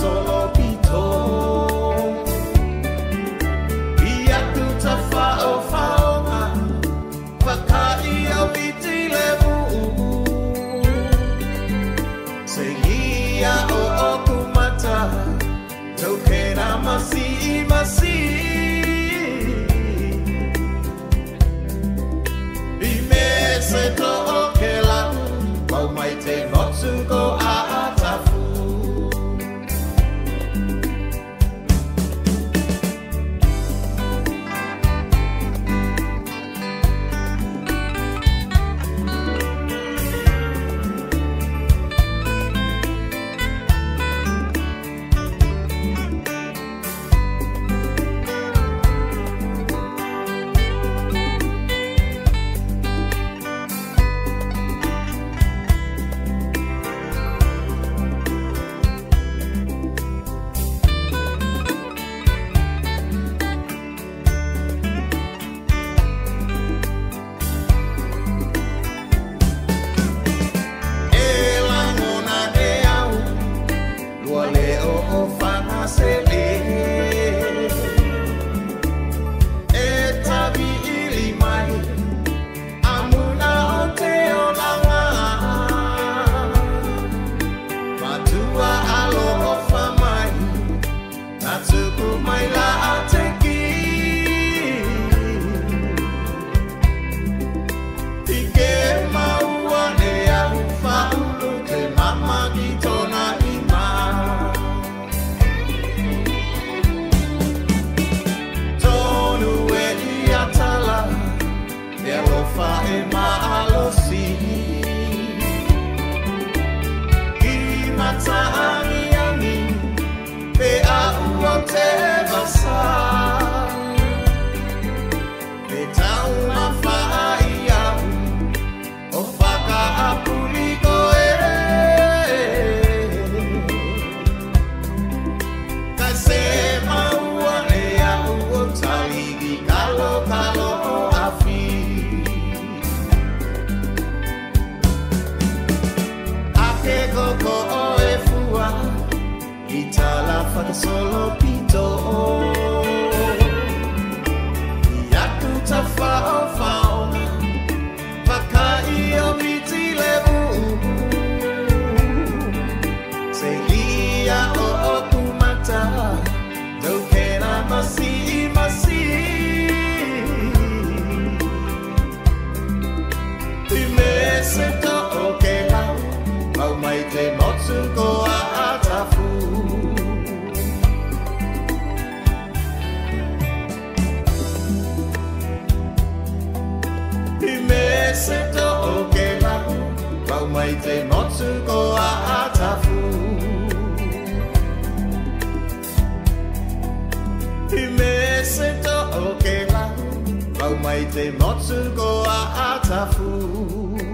solo pito. Ia tu ta fao faonga, whakai au iti levu. Se ia o oku mata, tau kena masi masi. I me se to o ke lau, mau mai te motu ko a atafu. Solo pito. Ia tu ta fao faonga, whakai au iti levu. Se ia o oku mata, tau kena masi masi. I me se to o ke lau, mau mai te motu ko a atafu. Se to o ke lau, mau mai te motu ko a atafu. I me se to o ke lau, mau mai te motu ko a atafu.